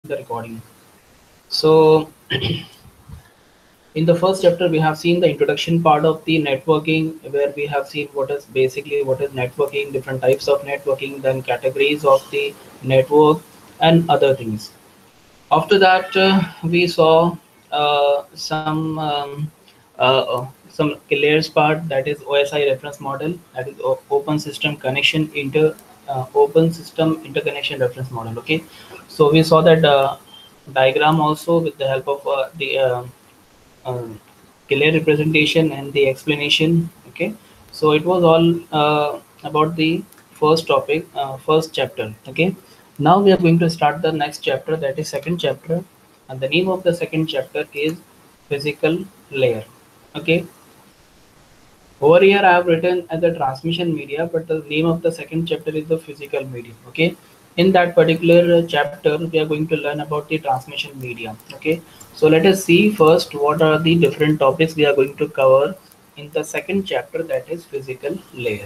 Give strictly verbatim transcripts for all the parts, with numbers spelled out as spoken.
the recording. So, in the first chapter, we have seen the introduction part of the networking, where we have seen what is basically what is networking, different types of networking, then categories of the network, and other things. After that, uh, we saw uh, some um, uh, uh, some layers part, that is O S I reference model, that is o- Open System Connection Inter uh, Open System Interconnection Reference Model. Okay, so we saw that uh, diagram also with the help of uh, the uh, um, clear representation and the explanation. Okay, so it was all uh, about the first topic, uh, first chapter. Okay, now we are going to start the next chapter, that is second chapter, and the name of the second chapter is physical layer. Okay, over here I have written as the transmission media, but the name of the second chapter is the physical medium. Okay, in that particular uh, chapter we are going to learn about the transmission media. Okay, so let us see first what are the different topics we are going to cover in the second chapter, that is physical layer.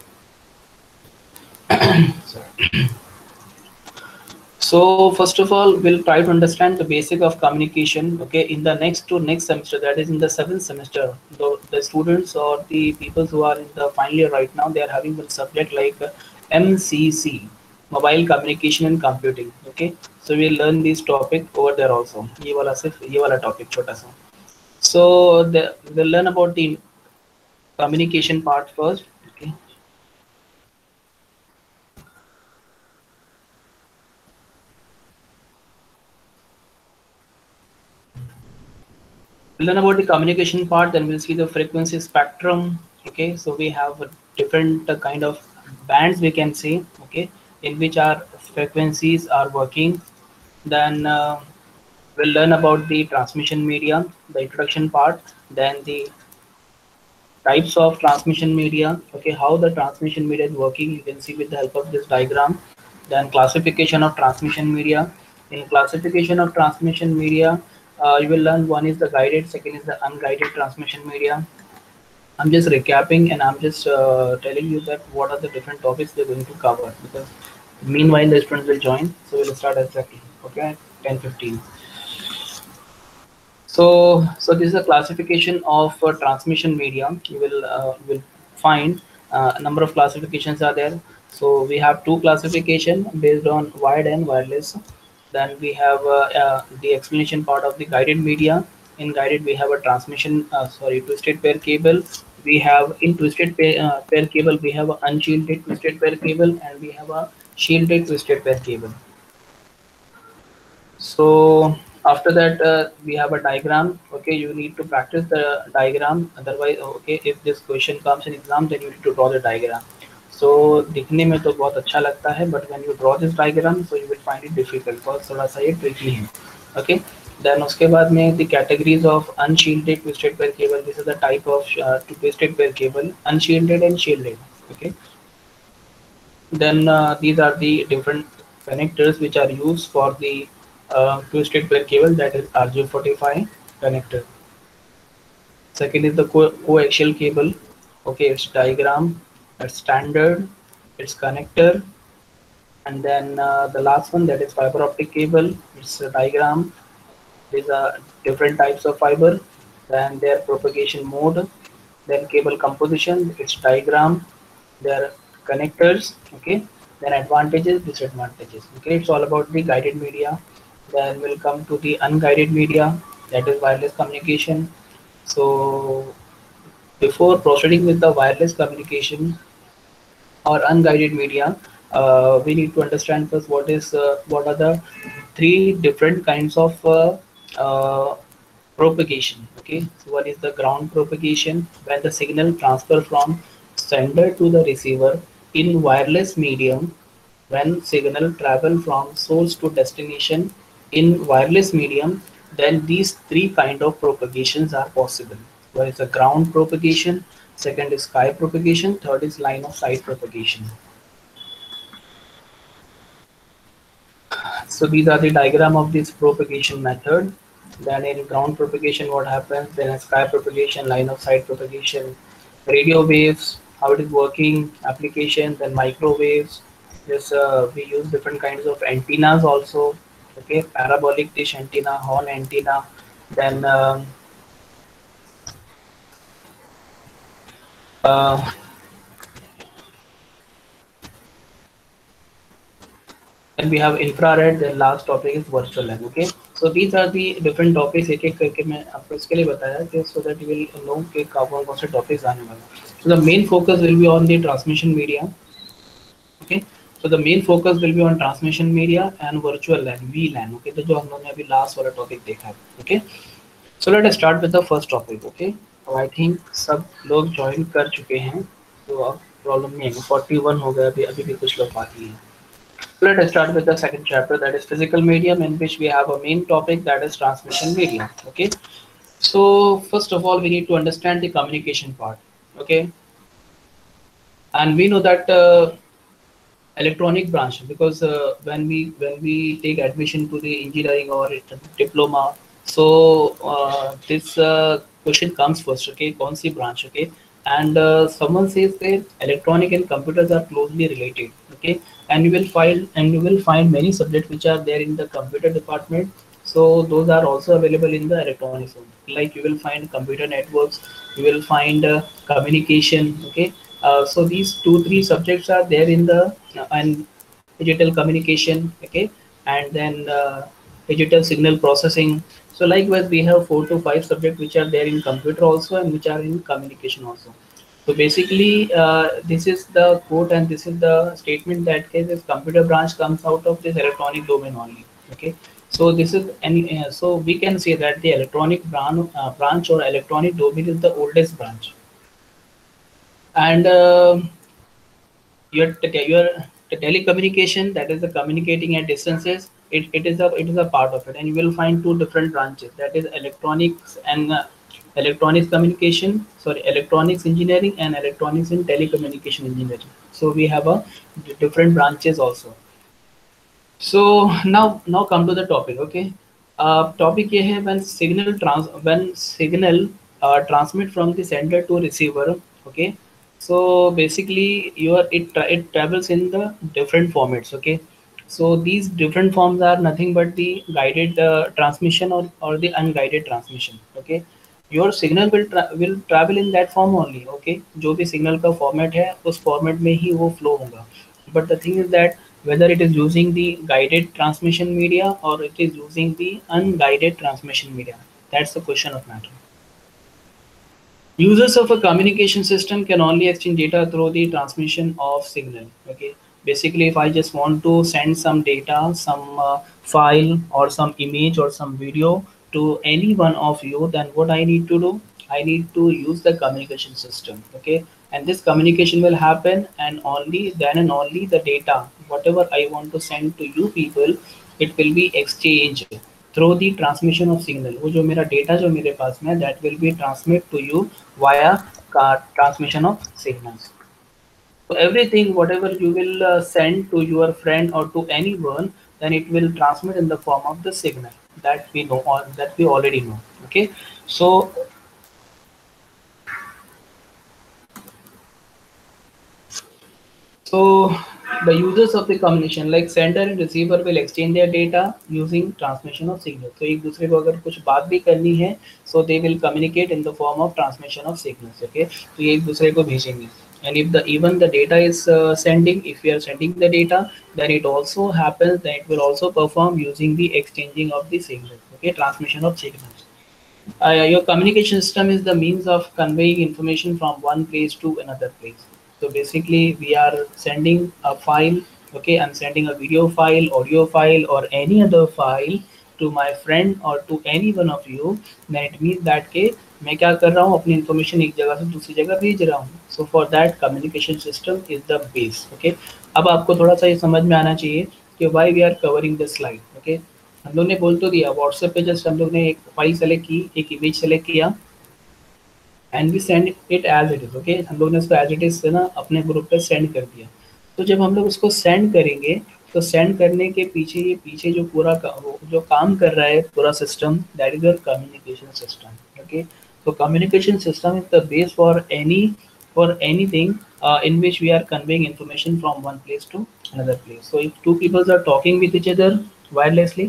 Sorry. So first of all, we'll try to understand the basic of communication. Okay, in the next to next semester, that is in the seventh semester, the, the students or the people who are in the final year right now, they are having one subject like uh, M C C, mobile communication and computing. Okay, so we'll learn this topic over there also. ये वाला सिर्फ ये वाला topic छोटा सा. So the, we'll learn about the communication part first. Okay. We'll learn about the communication part, then we'll see the frequency spectrum. Okay, so we have a different uh, kind of bands we can see. Okay, in which our frequencies are working. Then uh, we'll learn about the transmission media, the introduction part, then the types of transmission media. Okay, how the transmission media is working, you can see with the help of this diagram. Then classification of transmission media. In classification of transmission media, uh, you will learn one is the guided, second is the unguided transmission media. I'm just recapping and I'm just uh, telling you that what are the different topics we're going to cover, because meanwhile the students will join, so we'll start exactly. Okay, ten fifteen. So, so this is a classification of uh, transmission media. You will uh, will find uh, a number of classifications are there. So we have two classification based on wired and wireless. Then we have uh, uh, the explanation part of the guided media. In guided, we have a transmission, uh, sorry, twisted pair cable. We have in twisted pair, uh, pair cable, we have a unshielded twisted pair cable, and we have a shielded twisted pair cable. So after that, uh, we have a diagram. Okay, you need to practice the diagram. Otherwise, okay, if this question comes in exam, then you need to draw the diagram. So दिखने में तो बहुत अच्छा लगता है, but when you draw this diagram, so you will find it difficult, because थोड़ा सा ये tricky है. Okay. Then उसके बाद में the categories of unshielded twisted pair cable. This is the type of uh, twisted pair cable, unshielded and shielded. Okay. Then uh, these are the different connectors which are used for the uh, twisted pair cable, that is R J forty-five connector. Second is the co coaxial cable. Okay, it's diagram, it's standard, it's connector, and then uh, the last one, that is fiber optic cable. It's a diagram. These are different types of fiber, then their propagation mode, then cable composition, its diagram, their connectors. Okay, then advantages, disadvantages. Okay, it's all about the guided media. Then we'll come to the unguided media, that is wireless communication. So before proceeding with the wireless communication or unguided media, uh, we need to understand first what is uh, what are the three different kinds of uh, uh, propagation. Okay, so one is the ground propagation, when the signal transfer from sender to the receiver in wireless medium. When signal travel from source to destination in wireless medium, then these three kind of propagations are possible. One is the ground propagation, second is sky propagation, third is line of sight propagation. So these are the diagram of this propagation method. Then in ground propagation, what happens? Then a sky propagation, line of sight propagation, radio waves, how it is working, application, then microwaves. This uh, we use different kinds of antennas also. okay, parabolic dish antenna, horn antenna, then um, uh, then we have infrared, then last topic is virtual LAN. Okay, so these are the different topics. एक एक करके मैं आपको इसके लिए बताया कि so that you will know कि कौन कौन से topics आने वाले. So the main focus will be on the transmission media. Okay, so the main focus will be on transmission media and virtual LAN, V LAN. Okay, तो जो हम लोगों ने अभी last वाला topic देखा है. Okay, so let us start with the first topic. Okay, तो I think सब लोग join कर चुके हैं, तो अब प्रॉब्लम नहीं है. इकतालीस हो गया, अभी अभी भी कुछ लोग बाकी हैं. Let us start with the second chapter, that is physical medium, in which we have a main topic, that is transmission medium. Okay, so first of all we need to understand the communication part. Okay, and we know that uh, electronic branch, because uh, when we when we take admission to the engineering or diploma, so uh, this uh, question comes first. Okay, kaun si branch. Okay, and uh, someone says that electronic and computers are closely related. Okay, and you will find and you will find many subjects which are there in the computer department, so those are also available in the electronics. Like you will find computer networks, you will find uh, communication. Okay, uh, so these two three subjects are there in the uh, and digital communication. Okay, and then uh, digital signal processing. So likewise we have four to five subjects which are there in computer also and which are in communication also. So basically, uh, this is the quote and this is the statement that cases computer branch comes out of this electronic domain only. Okay, so this is any uh, so we can say that the electronic branch, uh, branch or electronic domain is the oldest branch, and uh, your your telecommunication, that is the communicating at distances. It, it is a it is a part of it, and you will find two different branches, that is electronics and uh, electronics communication, sorry, electronics engineering and electronics and telecommunication engineering. So we have a different branches also. So now now come to the topic. Okay, uh, topic ये है when signal trans when signal uh, transmit from the sender to receiver. Okay, so basically your it tra it travels in the different formats. Okay, so these different forms are nothing but the guided uh, transmission or or the unguided transmission. Okay, your signal will tra will travel in that form only. Okay, जो भी signal का format है उस format में ही वो flow होगा. But the thing is that whether it is using the guided transmission media or it is using the unguided transmission media, that's the question of matter. Users of a communication system can only exchange data through the transmission of signal. Okay, basically if I just want to send some data, some uh, file or some image or some video to any one of you, then what I need to do, I need to use the communication system. Okay, and this communication will happen, and only then and only the data, whatever I want to send to you people, it will be exchanged through the transmission of signal. वो जो मेरा data जो मेरे पास में, that will be transmit to you via transmission of signals. So everything whatever you will uh, send to your friend or to anyone, then it will transmit in the form of the signal that we know or that we already know. Okay, so so the users of the communication, like sender and receiver, will exchange their data using transmission of signal. So एक दूसरे को अगर कुछ बात भी करनी है, so they will communicate in the form of transmission of signals. Okay, तो ये एक दूसरे को भेजेंगे. And if the even the data is uh, sending, if we are sending the data, then it also happens that it will also perform using the exchanging of the signals. Okay, transmission of signals. Uh, your communication system is the means of conveying information from one place to another place. So basically we are sending a file. Okay, I'm sending a video file, audio file or any other file to my friend or to any one of you. Then it means that के मैं क्या कर रहा हूँ, अपनी information एक जगह से दूसरी जगह भेज रहा हूँ. So for that communication system is the base. Okay, अब आपको थोड़ा सा ये समझ में आना चाहिए कि why we are covering this slide. Okay, हम लोग ने बोल तो दिया, व्हाट्सएप पे जस्ट हम लोग ने एक फाइल सेलेक्ट की, एक इमेज सेलेक्ट किया and we send it as it is. Okay, हम लोग ने उसको एज इट इज से ना अपने ग्रुप पे सेंड कर दिया. तो जब हम लोग उसको सेंड करेंगे, तो सेंड करने के पीछे ये पीछे जो पूरा का, जो काम कर रहा है पूरा system, that is your communication system. Okay, so communication system is the base for any for anything uh, in which we are conveying information from one place to another place. So if two people are talking with each other wirelessly,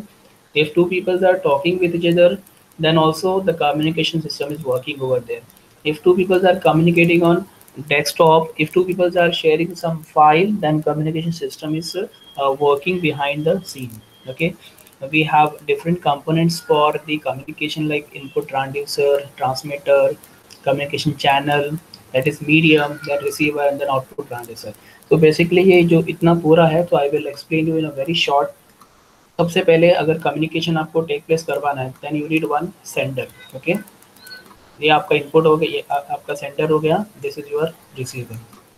If two people are talking with each other, then also the communication system is working over there. If two people are communicating on desktop, if two people are sharing some file, then communication system is uh, working behind the scene. Okay, we have different components for the communication like input transducer, transmitter, communication channel, that is medium, then receiver, and then output transducer. So basically ये जो इतना पूरा है, तो I will explain you in a very short. सबसे पहले अगर communication आपको टेक प्लेस करवाना है, then you need one sender. Okay, ये आपका इनपुट हो गया, ये आ, आपका सेंडर हो गया. This is your receiver,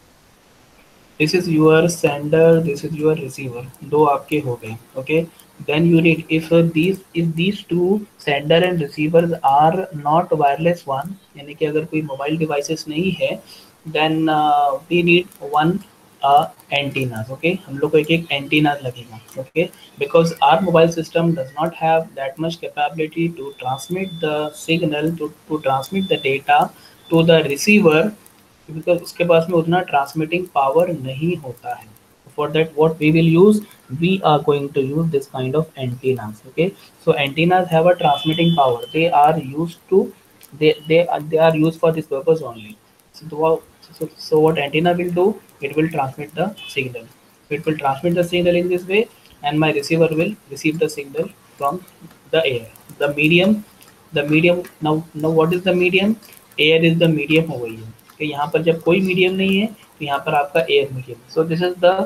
this is your sender, this is your receiver. दो आपके हो गए. Okay, then you need, if uh, these if these two sender and receivers are not wireless one, यानी कि अगर कोई मोबाइल डिवाइसेस नहीं है, then uh, we need one uh, antennas. Okay, हम लोग को एक एक एंटीना लगेगा. Okay, because our mobile system does not have that much capability to transmit the signal, to to transmit the data to the receiver, because उसके पास में उतना ट्रांसमिटिंग पावर नहीं होता है. For that, what we will use, we are going to use this kind of antennas. Okay, so antennas have a transmitting power. They are used to, they they are, they are used for this purpose only. So, the, so so what antenna will do, it will transmit the signal. It will transmit the signal in this way, and my receiver will receive the signal from the air, the medium. The medium, now now what is the medium? Air is the medium over here. कि यहाँ पर जब कोई medium नहीं है, तो यहाँ पर आपका air medium. So this is the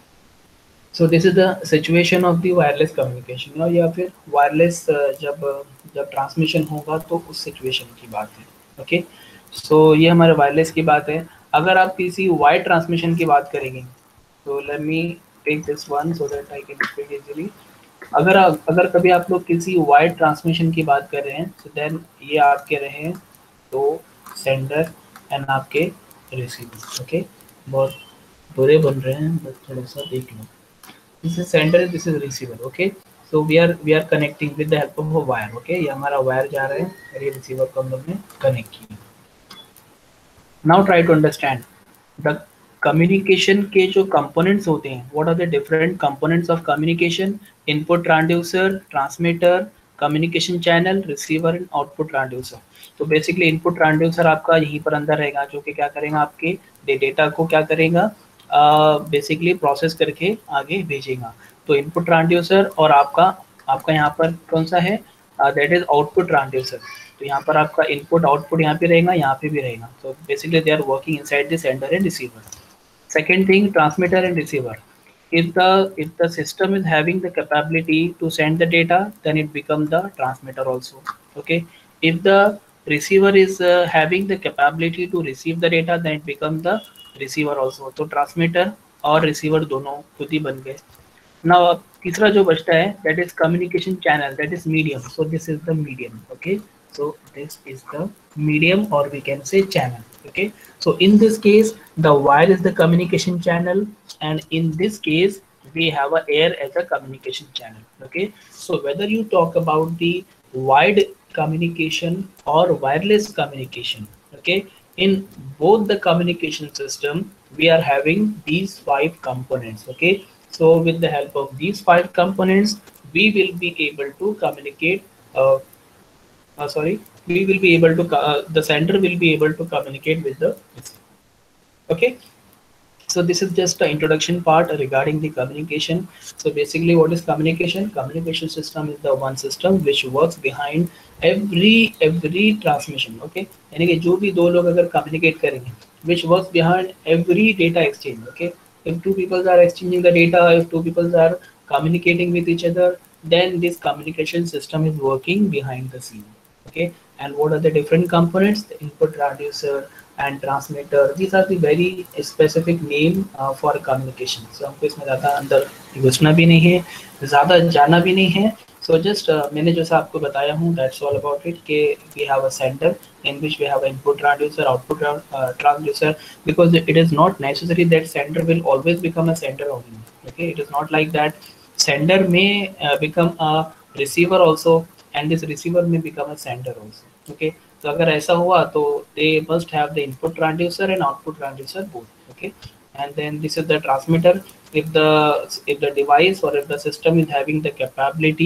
so this is the situation of the wireless communication. या फिर वायरलेस जब जब ट्रांसमिशन होगा, तो उस सिचुएशन की बात है. ओके, सो ये हमारे वायरलेस की बात है. अगर आप किसी वायर्ड ट्रांसमिशन की बात करेंगे, तो let me take this one so that I can explain easily. अगर अगर कभी आप लोग किसी वायर्ड ट्रांसमिशन की बात कर रहे हैं, तो देन ये आपके रहे तो सेंडर एंड आपके रिसीवर. ओके, बहुत बुरे बन रहे हैं, बस थोड़ा सा देख लो. This is sender, this is receiver. Okay, so we are we are connecting with the help of a wire. Okay, ये हमारा वायर जा रहा है और ये रिसीवर को हम लोग ने कनेक्ट किया. Now try to understand the communication के जो कंपोनेंट्स होते हैं. What are the different components of communication? Input transducer, transmitter, communication channel, receiver and output transducer. तो बेसिकली इनपुट ट्रांसड्यूसर आपका यहीं पर अंदर रहेगा, जो कि क्या करेगा, आपके डेटा को क्या करेगा, बेसिकली uh, प्रोसेस करके आगे भेजेगा. तो इनपुट ट्रांसड्यूसर और आपका आपका यहाँ पर कौन सा है, दैट इज आउटपुट ट्रांसड्यूसर. तो यहाँ पर आपका इनपुट आउटपुट यहाँ पे रहेगा, यहाँ पे भी रहेगा. तो basically they are working inside the sender and receiver. Second thing, transmitter and receiver. If the if the system is having the capability to send the data, then it become the transmitter also. Okay, if the receiver is uh, having the capability to receive the data, then it become the receiver also. तो transmitter और receiver दोनों खुद ही बन गए. Now तीसरा जो बचता है, that is communication channel, that is medium. So this is the medium. Okay, so this is the medium, or we can say channel. Okay, so in this case the wire is the communication channel, and in this case we have a air as a communication channel. Okay, so whether you talk about the wired communication or wireless communication, okay, in both the communication system we are having these five components. Okay, so with the help of these five components we will be able to communicate uh, uh, sorry we will be able to uh, the sender will be able to communicate with the receiver. Okay, so this is just the introduction part regarding the communication. So basically what is communication? Communication system is the one system which works behind every every transmission. Okay, यानी कि जो भी दो लोग अगर communicate करेंगे, which works behind every data exchange. Okay, if two people are exchanging the data, if two people are communicating with each other, then this communication system is working behind the scene. Okay, and what are the different components? The input transducer and transmitter. These are the very specific name uh, for communication. So हमको इसमें ज़्यादा अंदर घुसना भी नहीं है, ज़्यादा जाना भी नहीं है. So just uh, मैंने जैसा आपको बताया हूँ, that's all about it. कि we have a sender in which we have an input transducer, output uh, transducer, because it is not necessary that sender will always become a sender only. Okay, it is not like that. Sender may uh, become a receiver also, and this receiver may become a sender also. Okay, तो अगर ऐसा हुआ तो they must have the input transducer and output transducer both. Okay, and then this is the transmitter. If the if the device or if the system is having the capability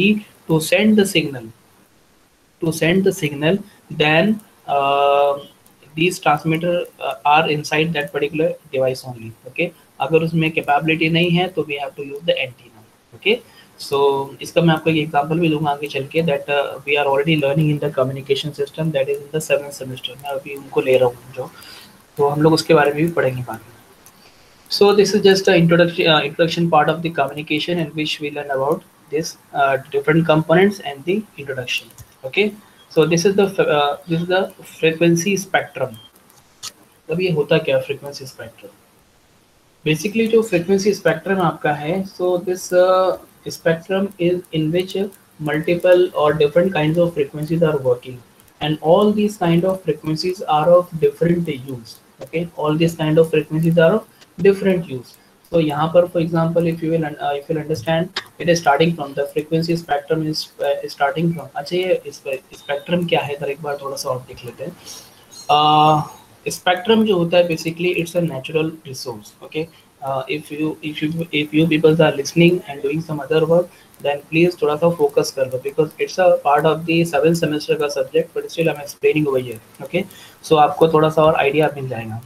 to send the signal, to send the signal, then uh, these transmitter uh, are inside that particular device only. Okay, अगर उसमें capability नहीं है तो we have to use the antenna. Okay, so इसका मैं आपको एक example भी दूंगा आगे चल के, that uh, we are already learning in the communication system, that is in the seventh semester. मैं अभी उनको ले रहा हूँ जो, तो हम लोग उसके बारे में भी पढ़ेंगे बाद में. So this is just an introduction, uh, introduction part of the communication, in which we learn about this uh, different components and the introduction. Okay, so this is the uh, this is the frequency spectrum. अब ये होता क्या frequency spectrum? Basically जो frequency spectrum आपका है, so this uh, spectrum is in which multiple or different kinds of frequencies are working, and all these kind of frequencies are of different use. Okay, all these kind of frequencies are of different use. So यहाँ पर for example, if you will uh, if you will understand, it is starting from the frequency spectrum is uh, starting from. अच्छा ये spectrum क्या है, इधर एक बार थोड़ा सा और देख लेते हैं. uh, spectrum जो होता है basically it's a natural resource. Okay, uh, if you if you if you people are listening and doing some other work, then please थोड़ा सा focus कर लो, because it's a part of the seventh semester का subject, but still I'm explaining over here. Okay, so आपको थोड़ा सा और idea मिल जाएगा.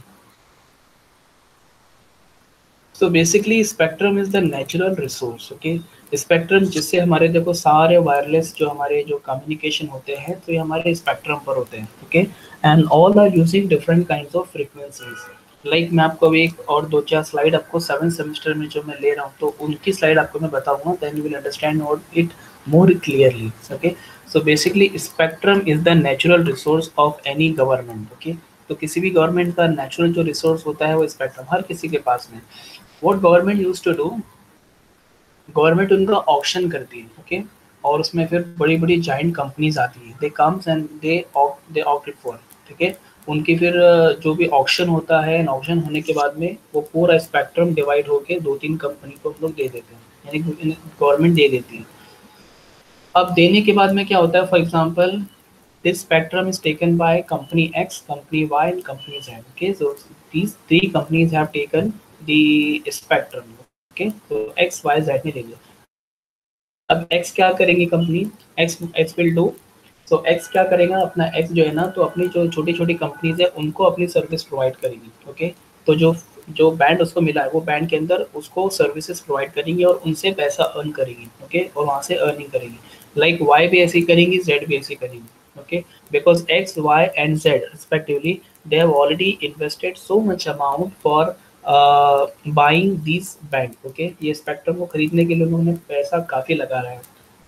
So basically spectrum is the natural resource. Okay, spectrum जिससे हमारे देखो सारे वायरलेस जो हमारे जो कम्युनिकेशन होते हैं तो ये हमारे स्पेक्ट्रम पर होते हैं. Okay, and all are using different kinds of frequencies. Like मैं आपको अभी एक और दो चार स्लाइड आपको सेवन सेमेस्टर में जो मैं ले रहा हूँ तो उनकी स्लाइड आपको मैं बताऊंगा, then you will understand it more clearly. Okay, so basically spectrum is the natural resource of any government. Okay, तो किसी भी गवर्नमेंट का नेचुरल जो रिसोर्स होता है वो स्पेक्ट्रम हर किसी के पास में. What government used to do, government उनका ऑक्शन करती है. ओके, और उसमें फिर बड़ी बड़ी जाइंट कंपनीज आती है, they comes and they they opt it for. ठीक है, उनकी फिर जो भी ऑक्शन होता है, ऑक्शन होने के बाद में वो पूरा स्पेक्ट्रम डिवाइड होके दो तीन कंपनी को हम लोग दे देते हैं, यानी गवर्नमेंट दे देती है. अब देने के बाद में क्या होता है, for example this spectrum is taken by company X, company Y and company Z. Okay, so these three companies have taken the spectrum. Okay, तो एक्स वाई जेड ने ले लिया. अब एक्स क्या करेंगे, company X X will do, so X क्या करेगा, अपना एक्स जो है ना, तो अपनी जो छोटी छोटी कंपनीज है उनको अपनी सर्विस प्रोवाइड करेगी. ओके, तो जो जो बैंड उसको मिला है वो बैंड के अंदर उसको सर्विसेज प्रोवाइड करेंगी और उनसे पैसा अर्न करेगी. ओके, और वहाँ से अर्निंग करेगी. लाइक वाई भी ऐसी करेंगी, जेड भी ऐसी करेंगी. Okay, because X Y and Z respectively they have already invested so much amount for buying this band. Okay, ये स्पेक्ट्रम को खरीदने के लिए उन्होंने पैसा काफ़ी लगा रहा है.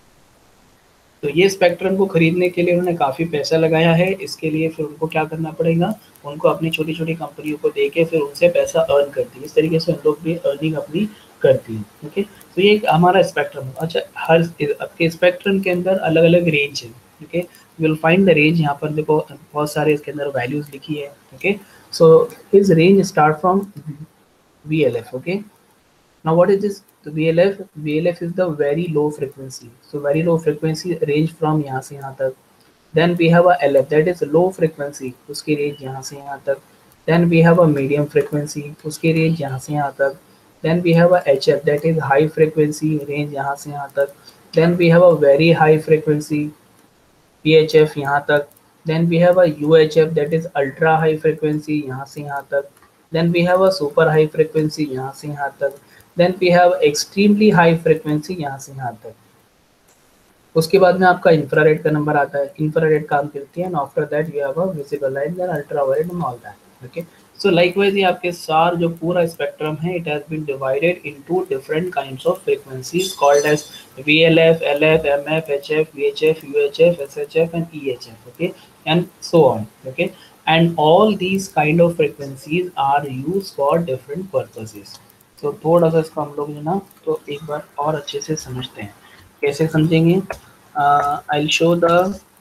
तो ये स्पेक्ट्रम को खरीदने के लिए उन्होंने काफ़ी पैसा लगाया है. इसके लिए फिर उनको क्या करना पड़ेगा, उनको अपनी छोटी छोटी कंपनियों को दे के फिर उनसे पैसा अर्न करती है. इस तरीके से उन लोग भी अर्निंग अपनी करती है. ओके, तो ये हमारा स्पेक्ट्रम. अच्छा, हर आपके स्पेक्ट्रम के अंदर अलग अलग रेंज है. Okay, will find the range. यहाँ पर देखो बहुत सारे इसके अंदर वैल्यूज लिखी है. Okay, so his range start from V L F. Okay, now what is this? The V L F, V L F is the very low frequency. So very low frequency range from यहाँ से यहाँ तक. Then we have a L F, that is low frequency, उसकी range यहाँ से यहाँ तक. Then we have a medium frequency, उसकी range यहाँ से यहाँ तक. Then we have a H F, that is high frequency, range यहाँ से यहाँ तक. Then we have a very high frequency, P H F यहाँ तक. Then we have a U H F, that is ultra high frequency, यहाँ से यहाँ तक. Then we have a super high frequency, यहाँ से यहाँ तक. Then we have extremely high frequency, यहाँ से यहाँ तक. उसके बाद में आपका इंफ्रारेड का नंबर आता है. इंफ्रारेड काम करती है, and after that you have a visible light, then ultraviolet and all that. Okay, so likewise ये आपके सार जो पूरा स्पेक्ट्रम है, it has been divided into different kinds of frequencies called as V L F, L F, M F, H F, V H F, U H F, S H F and E H F. Okay, and so on. Okay, and all these kind of frequencies are used for different purposes. तो थोड़ा सा इसको हम लोग जो ना तो एक बार और अच्छे से समझते हैं. कैसे समझेंगे? I will show the,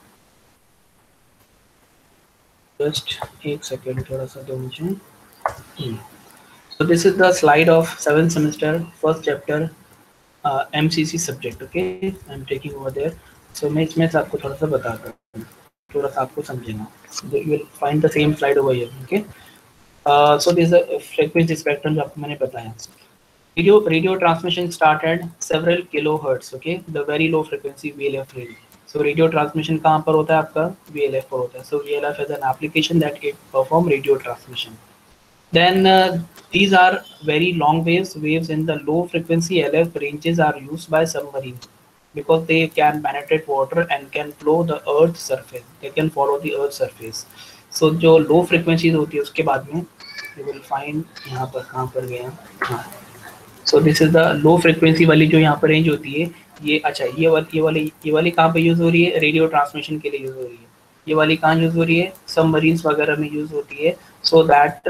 just एक सेकेंड, थोड़ा सा दो मुझे. So this is the slide of seven semester first chapter M C C subject. Okay, I am taking over there. So मैं इसमें से आपको थोड़ा सा बताता हूँ, थोड़ा सा आपको समझेगा. You will find the same slide over here. Okay, uh, so this is a frequency spectrum जो आपको मैंने बताया. radio radio transmission start at several kilohertz, okay, the very low frequency V L F radio. So radio transmission कहाँ पर होता है आपका? V L F पर होता है. So V L F is an application that it perform radio transmission. Then uh, these are very long waves. Waves in the low frequency L F ranges are used by submarine because they can penetrate water and can flow the earth surface. They can follow the earth surface. So जो low frequencies होती है उसके बाद में you will find यहाँ पर कहाँ पर गया हाँ. So this is the low frequency वाली जो यहाँ पर रेंज होती है ये. अच्छा ये वाली ये वाली ये वाली कहाँ पे यूज हो रही है? रेडियो ट्रांसमिशन के लिए यूज हो रही है. ये वाली कहाँ यूज हो रही है? सबमरीन्स वगैरह में यूज होती है. सो दैट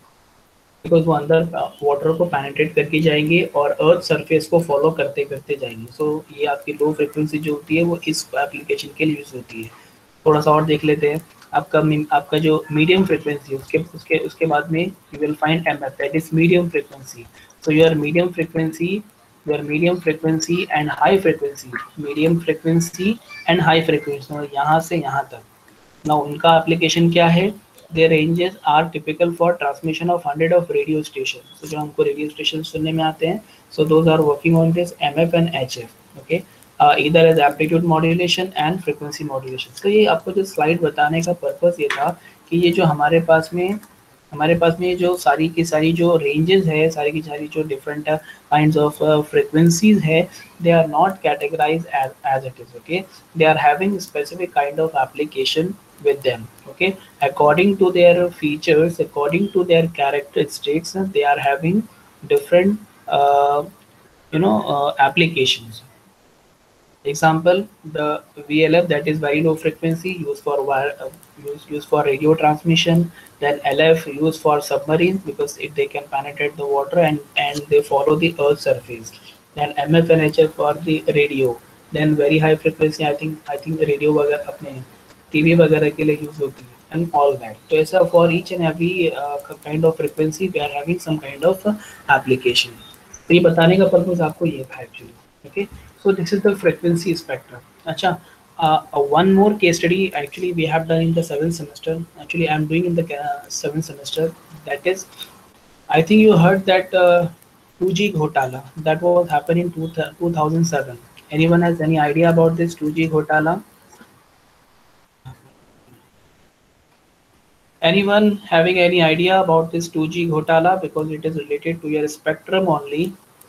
बिकॉज वो अंदर वाटर को पेनिट्रेट करके जाएंगे और अर्थ सरफेस को फॉलो करते करते जाएंगे. सो so, ये आपकी लो फ्रिक्वेंसी जो होती है वो इस एप्लीकेशन के लिए यूज होती है. थोड़ा सा और देख लेते हैं. आपका आपका जो मीडियम फ्रिक्वेंसी उसके उसके उसके बाद में you will find M F that is medium frequency. So your medium frequency your medium frequency and high frequency medium frequency and high frequency यहाँ से यहाँ तक. ना उनका एप्लीकेशन क्या है? Their ranges are typical for transmission of hundred of radio stations. So जो हमको radio stations सुनने में आते हैं, so those are working on this M F and H F. Okay, uh, either as amplitude modulation and frequency modulation. So ये आपको जो slide बताने का purpose ये था कि ये जो हमारे पास में हमारे पास में जो सारी की सारी जो ranges है, सारी की सारी जो different uh, kinds of uh, frequencies है, they are not categorized as as it is. Okay, they are having specific kind of application with them. Okay, according to their features, according to their characteristics, they are having different uh, you know uh, applications. Example, the V L F, that is very low frequency, used for wire uh, used, used for radio transmission. Then L F used for submarines because if they can penetrate the water and and they follow the earth surface. Then M F and H F for the radio. Then very high frequency, I think I think the radio वगैरह अपने TV वगैरह के लिए use होती है and all that. तो ऐसा for each and every uh, kind of frequency we are having some kind of uh, application. तो ये बताने का पर्पस आपको ये था actually. Okay, so this is the frequency spectrum. अच्छा, uh, uh, one more case study actually we have done in the seventh semester. Actually I am doing in the uh, seventh semester. That is, I think you heard that uh, two G घोटाला that was happened in two thousand seven. Anyone has any idea about this two G घोटाला? Anyone having any idea about this two G घोटाला, because it is related to your spectrum only?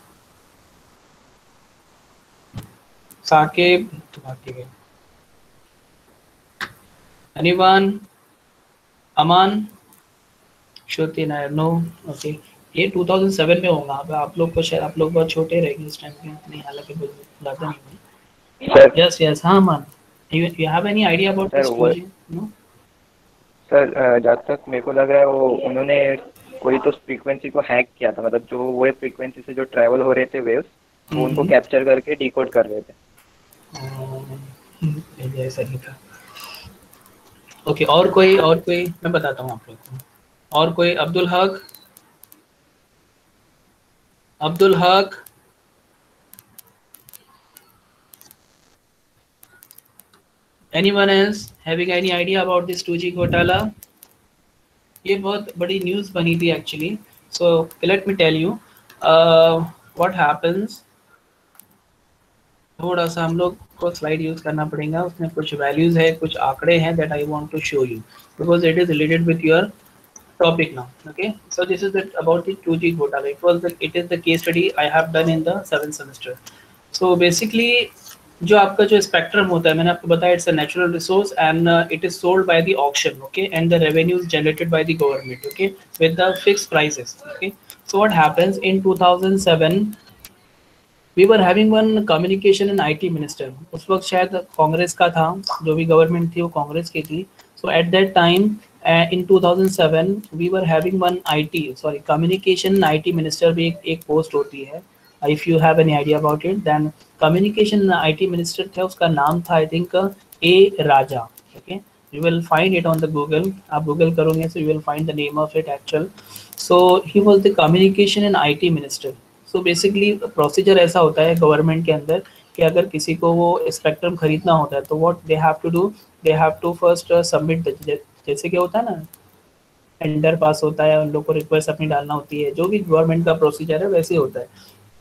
Sakib, anyone? Aman, Shruti Nair, no. Okay, ये two thousand seven में होगा. अब आप लोग को शायद आप लोग बहुत छोटे रहेंगे इस टाइम पे, नहीं हालांकि ज़्यादा नहीं. Yes, yes, हाँ man. You you have any idea about this two G? No. Sir जहाँ तक मेरे को लग रहा है वो उन्होंने कोई तो फ्रीक्वेंसी को हैक किया था. मतलब जो वो फ्रीक्वेंसी से जो ट्रैवल हो रहे थे वेव्स, वो उनको कैप्चर करके डिकोड कर रहे थे. ऐसा ही था. ओके, और कोई और कोई मैं बताता हूँ आप लोग को. और कोई? Abdul Haq, Abdul Haq, anyone else having any idea about this two G घोटाला? ये बहुत बड़ी न्यूज़ बनी थी actually. So let me tell you uh, what happens. थोड़ा सा हम लोग को स्लाइड यूज करना पड़ेगा. उसमें कुछ वैल्यूज है, कुछ आंकड़े हैं that I want to show you because it is related with your topic now. Okay, so this is it about the two G घोटाला. It was the it is the case study I have done in the seventh semester. So basically जो आपका जो spectrum होता है, मैंने आपको बताया it's a natural resource and it is sold by the auction. Okay, and the revenues generated by the government. Okay, with the fixed prices. Okay, so what happens in two thousand seven we were having one communication and IT minister. उस वक्त शायद कांग्रेस का था, जो भी government थी वो कांग्रेस की थी. So at that time in two thousand seven we were having one IT sorry communication IT minister भी एक, एक पोस्ट होती है. If you have any idea about it, then communication I T minister था, उसका नाम था I think A Raja. Okay, you will find it on the Google. आप Google करोगे so you will find the name of it actual. So he was the communication and I T minister. So basically procedure ऐसा होता है government के अंदर कि अगर किसी को वो स्पेक्ट्रम खरीदना होता है तो what they have to do, they have to first uh, submit the, जैसे क्या होता है ना, टेंडर पास होता है, उन लोग को रिक्वेस्ट अपनी डालना होती है, जो भी गवर्नमेंट का प्रोसीजर है वैसे होता है।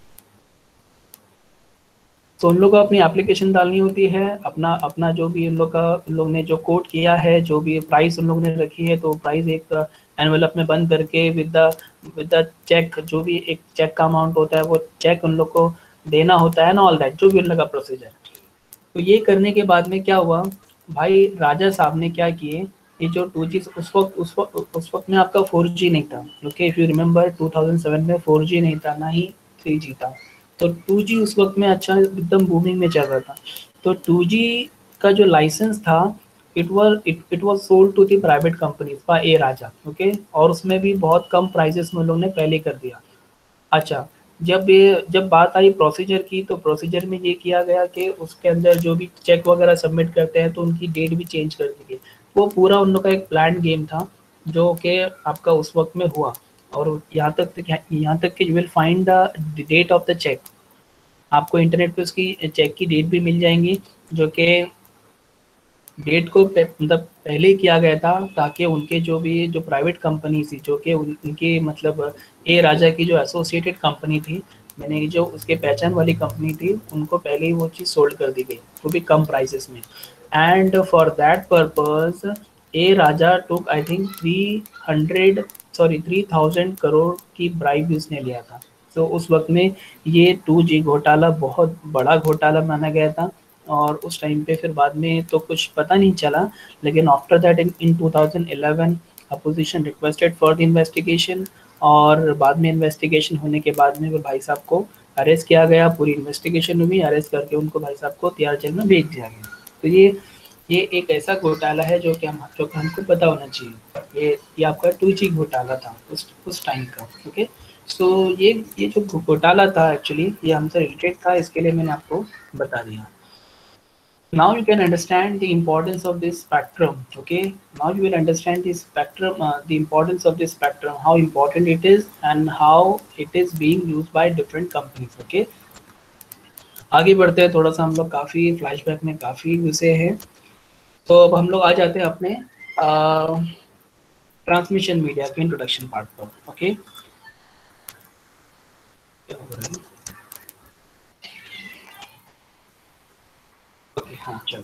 तो उन लोग को अपनी एप्लीकेशन डालनी होती है, अपना अपना जो भी उन लोग का उन लोग ने जो कोड किया है, जो भी प्राइस उन लोग ने रखी है, तो प्राइस एक एनवेलप में बंद करके with the with the cheque, जो भी एक चेक का अमाउंट होता है वो चेक उन लोग को देना होता है ना, ऑल दैट जो भी उन लोग का प्रोसीजर। तो ये करने के बाद में क्या हुआ भाई, राजा साहब ने क्या किए, ये जो टू जी उस वक्त उस वक्त उस वक्त में आपका फोर जी नहीं था। Okay, if you remember two thousand seven में फोर जी नहीं था, ना ही थ्री जी था। तो टू जी उस वक्त में अच्छा एकदम बूमिंग में चल रहा था। तो टू जी का जो लाइसेंस था, it was it it was sold to the private companies by A Raja. Okay, और उसमें भी बहुत कम प्राइसेस में लोग ने पहले कर दिया। अच्छा, जब ये जब बात आई प्रोसीजर की, तो प्रोसीजर में ये किया गया कि उसके अंदर जो भी चेक वगैरह सबमिट करते हैं तो उनकी डेट भी चेंज कर दी गई। वो पूरा उन लोग का एक प्लान गेम था जो कि आपका उस वक्त में हुआ। और यहाँ तक यहाँ तक कि you will find the date of the cheque. आपको इंटरनेट पे उसकी चेक की डेट भी मिल जाएंगी, जो कि डेट को मतलब पहले किया गया था, ताकि उनके जो भी जो प्राइवेट कंपनी थी, जो कि उन, उनकी मतलब ए राजा की जो एसोसिएटेड कंपनी थी, मैंने जो उसके पहचान वाली कंपनी थी, उनको पहले ही वो चीज़ सोल्ड कर दी गई, वो भी कम प्राइसेस में। And for that purpose A Raja took I think three hundred sorry three thousand crore की ब्राइब उसने लिया था। तो उस वक्त में ये टू जी घोटाला बहुत बड़ा घोटाला माना गया था। और उस टाइम पे फिर बाद में तो कुछ पता नहीं चला, लेकिन after that in in two thousand eleven opposition requested for the investigation, और बाद में इन्वेस्टिगेशन होने के बाद में वो भाई साहब को अरेस्ट किया गया। पूरी इन्वेस्टिगेशन हुई, अरेस्ट करके उनको भाई साहब को तिहाड़ जेल में भेज दिया गया। तो ये ये एक ऐसा घोटाला है जो कि हम जो कि हमको पता होना चाहिए। ये ये आपका टू जी घोटाला था उस उस टाइम का। ओके, सो ये ये जो घोटाला था एक्चुअली ये हमसे रिलेटेड था, इसके लिए मैंने आपको बता दिया। Now you can understand the importance of this spectrum. Okay, now you will understand the spectrum, uh, the importance of this spectrum, how important it is and how it is being used by different companies. Okay, आगे बढ़ते हैं, थोड़ा सा हम लोग काफ़ी flashback में काफ़ी घुसे हैं। तो अब हम लोग आ जाते हैं अपने ट्रांसमिशन मीडिया के इंट्रोडक्शन पार्ट पर। ओके, ओके हाँ चलो।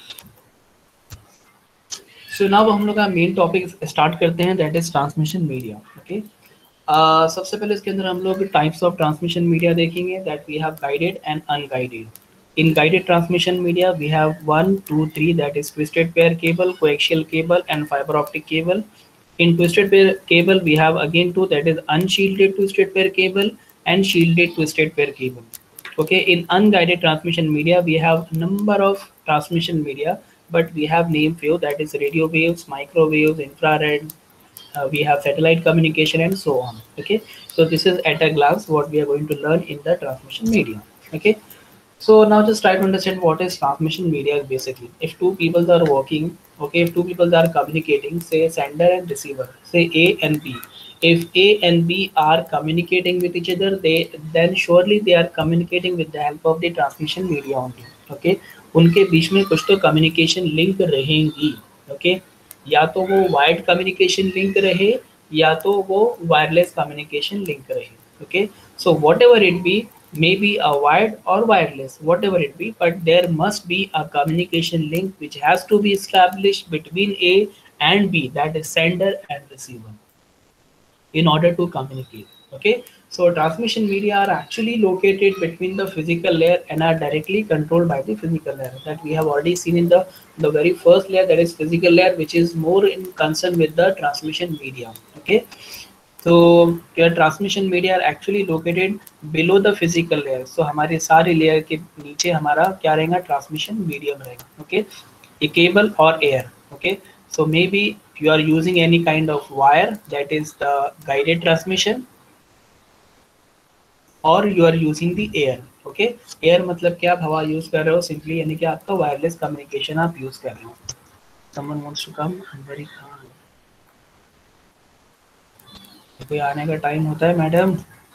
सो so, नाउ हम लोग का मेन टॉपिक स्टार्ट करते हैं, that is transmission media. Okay, सबसे पहले इसके अंदर हम लोग टाइप्स ऑफ ट्रांसमिशन मीडिया देखेंगे, that we have guided and unguided. In guided transmission media we have one two three, that is twisted pair cable, coaxial cable and fibre optic cable. In twisted pair cable we have again two, that is unshielded twisted pair cable and shielded twisted pair cable. Okay, in unguided transmission media we have number of transmission media, but we have name few, that is radio waves, microwaves, infrared, uh, we have satellite communication and so on. Okay, so this is at a glance what we are going to learn in the transmission media. Okay, so now just try to understand what is transmission media basically. If two people are working, okay, if two people are communicating, say sender and receiver, say A and B. If A and B are communicating with each other, they then surely they are communicating with the help of the transmission media only. Okay, उनके बीच में कुछ तो communication link रहेंगी। Okay, या तो वो wired communication link रहे या तो वो wireless communication link रहे। Okay, so whatever it be, maybe a wired or wireless, whatever it be, but there must be a communication link which has to be established between A and B, that is sender and receiver, in order to communicate. Okay, so transmission media are actually located between the physical layer and are directly controlled by the physical layer, that we have already seen in the the very first layer, that is physical layer, which is more in concern with the transmission media. Okay, तो your transmission media are actually located below the physical layer. So हमारे सारे layer के नीचे हमारा क्या रहेगा, transmission medium रहेगा। Okay, ये केबल और air. Okay, so maybe you are using any kind of wire, that is the guided transmission, or you are using the air. Okay, air मतलब क्या, आप हवा यूज कर रहे हो सिंपली, यानी कि आपका वायरलेस कम्युनिकेशन आप यूज कर रहे हो। someone wants to come, very calm, कोई आने का टाइम होता है madam.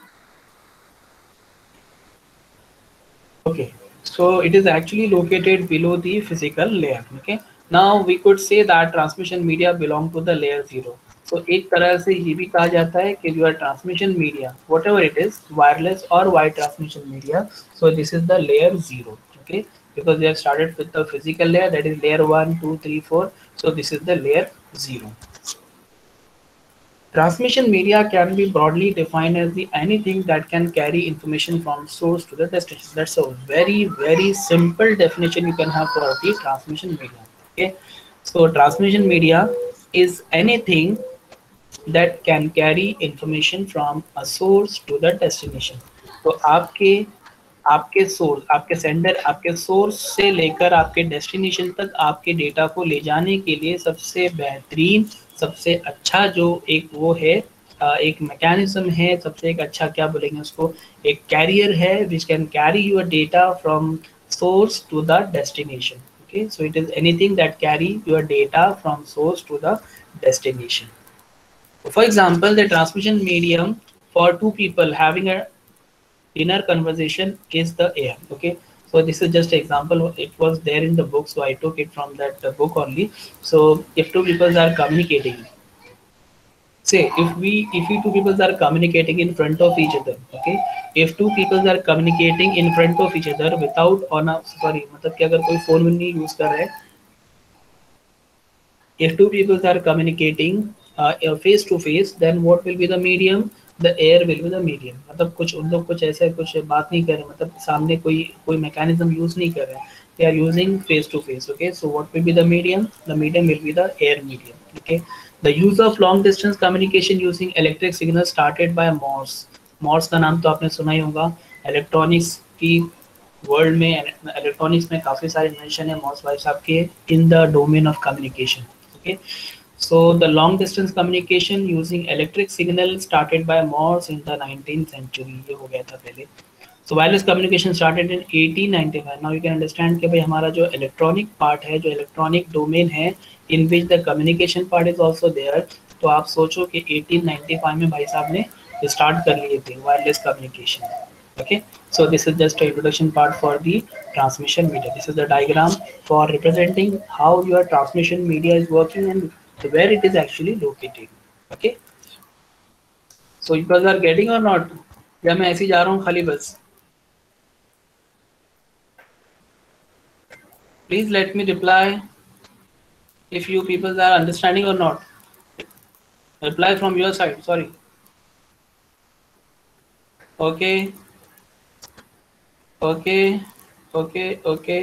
Okay, so it is actually located below the physical layer. Okay, now we could say that transmission media belong to the layer zero. तो एक तरह से ये भी कहा जाता है कि your transmission media whatever it is wireless और wire transmission media, so this is the layer zero, okay, because they have started with the physical layer, that is layer one, two, three, four, so this is the layer zero. Transmission media can be broadly defined as the anything that can carry information from source to the destination. That's a very very simple definition you can have for the transmission media. Okay, so transmission media is anything that can carry information from a source to the destination. तो आपके आपके source, आपके sender, आपके source से लेकर आपके destination तक आपके डेटा को ले जाने के लिए सबसे बेहतरीन, सबसे अच्छा जो एक वो है, एक मैकेनिज्म है, सबसे एक अच्छा क्या बोलेंगे उसको, एक कैरियर है which can carry your data from source to the destination. Okay, so it is anything that carry your data from source to the destination. For example, the transmission medium for two people having a dinner conversation is the air. Okay, so this is just an example. It was there in the book, so I took it from that uh, book only. So if two people are communicating, say if we if we two people are communicating in front of each other, okay, if two people are communicating in front of each other without on a sorry मतलब कि अगर कोई phone नहीं use कर रहा है, if two people are communicating uh, face to face, then what will be the medium? The air will be the medium. मतलब कुछ उन लोग कुछ ऐसे कुछ बात नहीं कर रहे, मतलब सामने कोई कोई मैकेनिज्म यूज नहीं कर रहे हैं, they are using face to face. Okay, so what will be the medium? The medium will be the air medium. Okay, the use of long distance communication using electric signals started by Morse. Morse का नाम तो आपने सुना ही होगा. Electronics की world में, electronics में काफ़ी सारे इन्वेंशन है मॉर्स भाई साहब के in the domain of communication. Okay, so the long distance communication using electric signal started by Morse in the nineteenth century. ये हो गया था पहले. So wireless communication started in eighteen ninety-five. Now you can understand कि भाई हमारा जो electronic part है, जो इलेक्ट्रॉनिक डोमेन है, in which the communication part is also there. तो आप सोचो कि eighteen ninety-five में भाई साहब ने स्टार्ट कर लिए थे wireless communication. Okay, so this is just a introduction part for the transmission media. This is the diagram for representing how your transmission media is working and where it is actually located. Okay, so you guys are getting or not? या मैं ऐसे ही जा रहा हूँ खाली बस? Please let me reply if you people are understanding or not. Reply from your side. Sorry. Okay. Okay, okay, okay.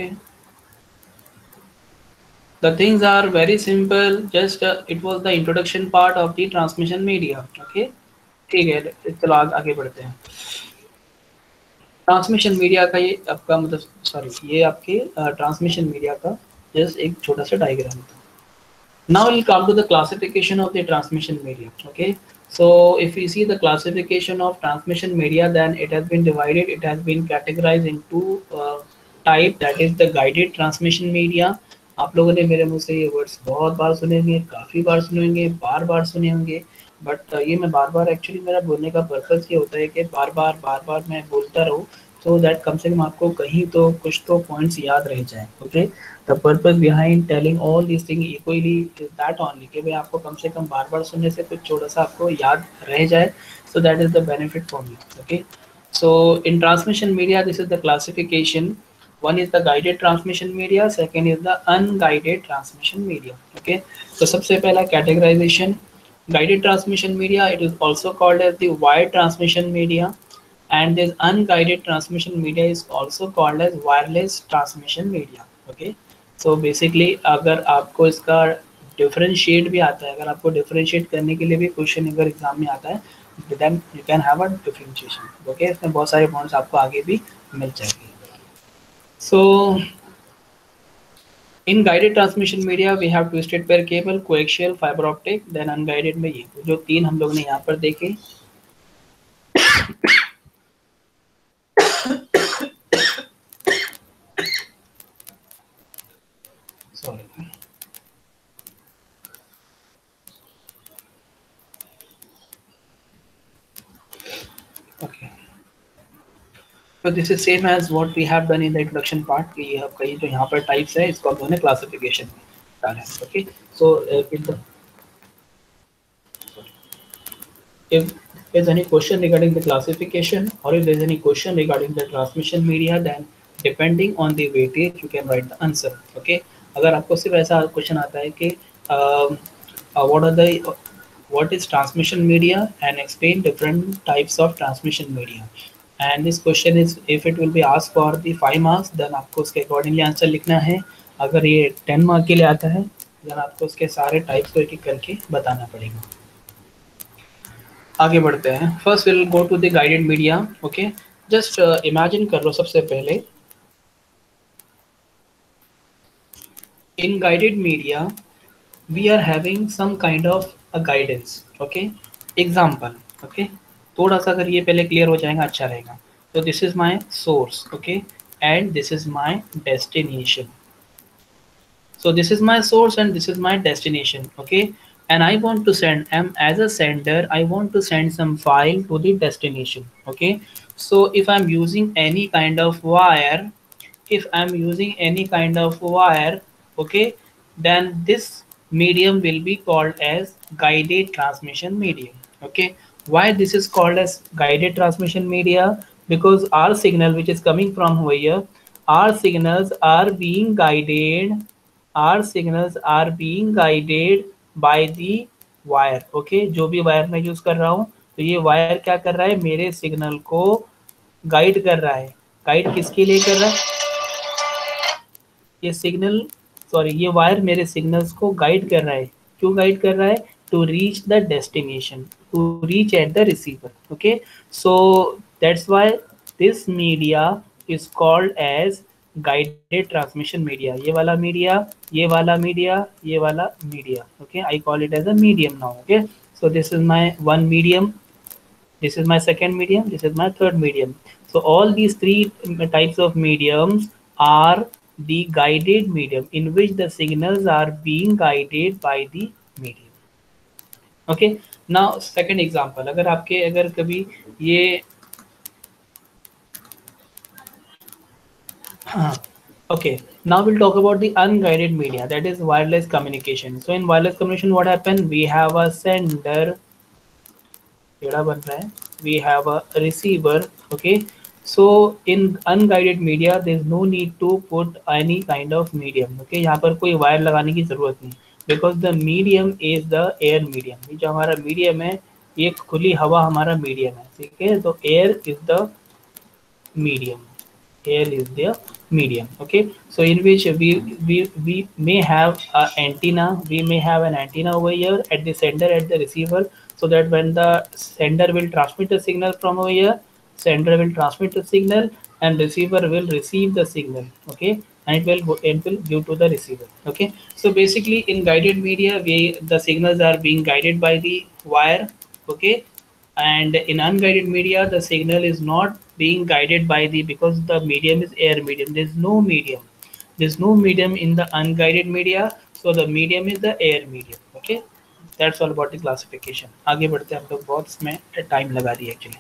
The things are very simple. Just uh, it was the introduction part of the transmission media. Okay, ठीक है, चलो आगे बढ़ते हैं. Transmission media का ये आपका मतलब सॉरी ये आपके ट्रांसमिशन मीडिया का जस्ट एक छोटा सा डायग्राम था. Now we'll come to the classification of the transmission media. Okay, so if we see the classification of transmission media, then it has been divided, it has been categorized into uh, type, that is the guided transmission media. आप लोगों ने मेरे मुंह से ये words बहुत बार सुने होंगे, काफ़ी बार सुने होंगे, बार बार सुने होंगे, बट ये मैं बार बार एक्चुअली मेरा बोलने का पर्पज़ ये होता है कि बार बार बार बार मैं बोलता रहूँ, so that कम से कम आपको कहीं तो कुछ तो पॉइंट्स याद रह जाए. Okay, the purpose behind telling all this thing equally is that only कि भाई आपको कम से कम बार बार सुनने से कुछ थोड़ा सा आपको याद रह जाए, so that is the benefit for me. Okay, so in transmission media this is the classification. One is the guided transmission media, second is the unguided transmission media. Okay, so सबसे पहला categorization, guided transmission media, it is also called as the wired transmission media, and this unguided transmission media is also called as wireless transmission media. Okay, so basically अगर आपको इसका differentiate भी आता है, अगर आपको डिफरेंशिएट करने के लिए भी क्वेश्चन अगर एग्जाम में आता है, then you can have a differentiation. Okay, इसमें बहुत सारे पॉइंट्स आपको आगे भी मिल जाएंगे. So in guided transmission media we have twisted pair cable, coaxial, fiber optic, then unguided में ये जो तीन हम लोग ने यहाँ पर देखे. Sorry. Okay. So this is same as what we have done in the introduction part. कि आपका ये जो यहाँ पर types है इसको हम लोगों ने classification में डाला है. Okay. So uh, in the If there's any question regarding the classification or if there's any question regarding the transmission media, then depending on the weightage you can write the answer. Okay, अगर आपको सिर्फ ऐसा question आता है कि um, uh, what are the what is transmission media and explain different types of transmission media, and this question is if it will be asked for the five marks then आपको उसके accordingly answer लिखना है. अगर ये ten mark के लिए आता है then आपको उसके सारे टाइप्स को एक एक करके बताना पड़ेगा. आगे बढ़ते हैं. First will go to the guided media. Okay, just imagine कर लो सबसे पहले in guided media we are having some kind of a guidance. Okay, example. Okay, थोड़ा सा अगर ये पहले क्लियर हो जाएगा अच्छा रहेगा. तो this is my source. Okay, and this is my destination. So this is my source and this is my destination. Okay, and I want to send, am as a sender, I want to send some file to the destination. Okay, so if I'm using any kind of wire, if I'm using any kind of wire, okay, then this medium will be called as guided transmission medium. Okay, why this is called as guided transmission media? Because our signal which is coming from here, our signals are being guided our signals are being guided by the wire. Okay, जो भी wire मैं use कर रहा हूँ तो ये wire क्या कर रहा है, मेरे सिग्नल को गाइड कर रहा है. गाइड किसके लिए कर रहा है, ये सिग्नल सॉरी ये वायर मेरे सिग्नल्स को गाइड कर रहा है. क्यों गाइड कर रहा है? To reach the destination, to reach at the receiver. Okay, so that's why this media is called as guided transmission media. ये वाला मीडिया, ये वाला मीडिया, ये वाला media. Okay, I call it as a medium now. Okay, so this is my one medium, this is my second medium, this is my third medium. So all these three types of mediums are the guided medium in which the signals are being guided by the medium. Okay, now second example, अगर आपके अगर कभी ये okay, now we'll talk about the unguided media, that is wireless communication. So in wireless communication what happened, we have a sender, बन रहा है, we have a receiver. Okay, so in unguided media there is no need to put any kind of medium. Okay, यहाँ पर कोई wire लगाने की जरूरत नहीं, because the medium is the air medium. जो हमारा medium है ये खुली हवा हमारा medium है. ठीक है, तो air is the medium, air is the medium. Okay, so in which we we we may have a antenna, we may have an antenna over here at the sender, at the receiver, so that when the sender will transmit the signal from over here, sender will transmit the signal and receiver will receive the signal. Okay, and it will go, it will give to the receiver. Okay, so basically in guided media we the signals are being guided by the wire. Okay, and in unguided media the signal is not being guided by the, because the medium is air medium, there is no medium, there is no medium in the unguided media, so the medium is the air medium. Okay, that's all about the classification. आगे बढ़ते हैं हम लोग, बहुत इसमें time लगा दिया actually.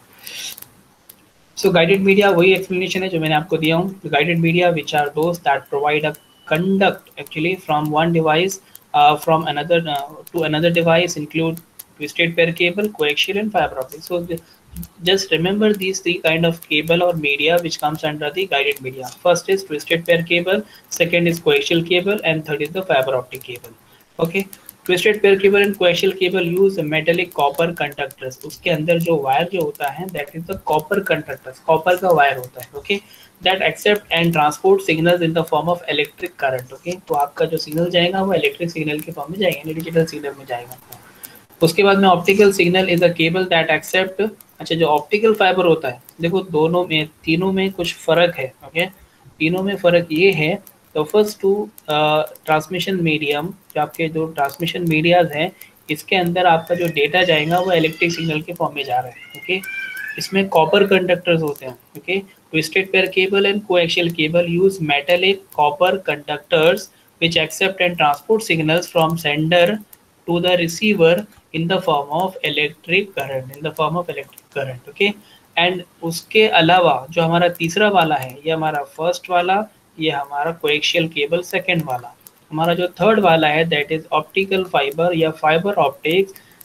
So guided media वही एक्सप्लेनेशन है जो मैंने आपको दिया हूँ. Guided media which are those that provide a conduct actually from one device from another to another device, include twisted pair cable, coaxial and fiber optic. So the, just remember these three kind of cable or media which comes under the guided media. First is twisted pair cable, second is coaxial cable, and third is the fiber optic cable. Okay, twisted pair cable and coaxial cable use metallic copper conductors. उसके अंदर जो wire जो होता है that is the copper conductors, copper का wire होता है. Okay, that accept and transport signals in the form of electric current. Okay, तो आपका जो सिग्नल जाएगा वो इलेक्ट्रिक सिग्नल के फॉर्म में जाएगा, डिजिटल सिग्नल में जाएगा. उसके बाद में optical signal is a cable that accept. अच्छा, जो ऑप्टिकल फाइबर होता है, देखो दोनों में तीनों में कुछ फर्क है. ओके, तीनों में फर्क ये है, तो फर्स्ट टू ट्रांसमिशन मीडियम, जो आपके जो ट्रांसमिशन मीडियाज हैं इसके अंदर आपका जो डेटा जाएगा वो इलेक्ट्रिक सिग्नल के फॉर्म में जा रहा है. ओके, इसमें कॉपर कंडक्टर्स होते हैं. Okay, twisted pair cable and coaxial cable use metallic copper conductors which accept and transport signals from sender to the receiver in the form of electric current, in the form of electric current. Okay, and उसके अलावा जो हमारा तीसरा वाला है, ये हमारा first वाला, ये हमारा कोएक्सियल केबल सेकंड वाला. हमारा जो थर्ड वाला है दैट इज ऑप्टिकल फाइबर या fibre optics.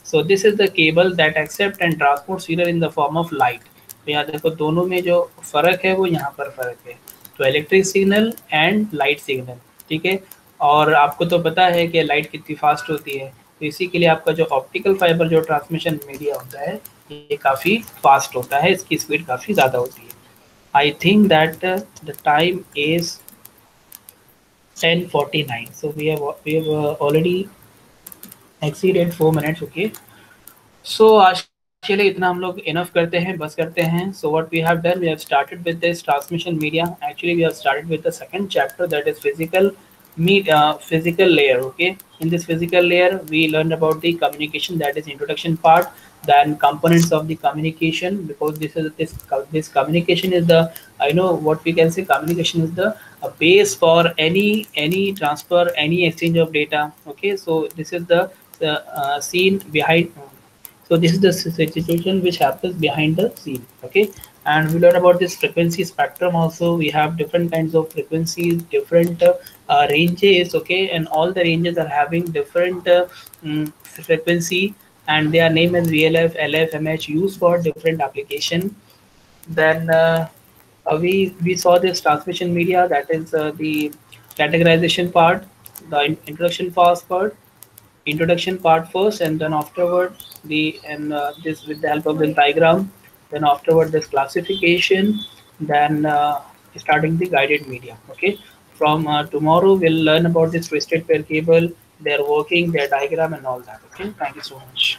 So this is the cable that accept and transport signal in the form of light. तो यहाँ देखो दोनों में जो फर्क है वो यहाँ पर फर्क है, तो electric signal and light signal, ठीक है। और आपको तो पता है कि लाइट कितनी फास्ट होती है, तो इसी के लिए आपका जो ऑप्टिकल फाइबर जो ट्रांसमिशन मीडिया होता है ये काफ़ी फास्ट होता है, इसकी स्पीड काफ़ी ज़्यादा होती है। I think that the time is ten forty nine, so we have we have already exceeded four minutes, okay. So आज के लिए इतना हम लोग इनफ करते हैं, बस करते हैं। So what we have done, we have started with this transmission media, actually we have started with the second chapter that is physical media physical layer, okay। In this physical layer we learned about the communication, that is introduction part, then components of the communication, because this is this this communication is the, I know what we can say, communication is the a base for any any transfer, any exchange of data, okay। So this is the, the uh, scene behind, so this is the situation which happens behind the scene, okay। And we learn about this frequency spectrum also. We have different kinds of frequencies, different uh, uh, ranges, okay, and all the ranges are having different uh, um, frequency, and they are named as V L F, L F, M H, used for different application. Then uh, uh, we we saw this transmission media, that is uh, the categorization part, the introduction fast part, introduction part first, and then afterward the and uh, this with the help of the diagram, then afterward this classification, then uh, starting the guided media, okay। From uh, tomorrow we'll learn about this twisted pair cable, their working, their diagram and all that, okay। Thank you so much.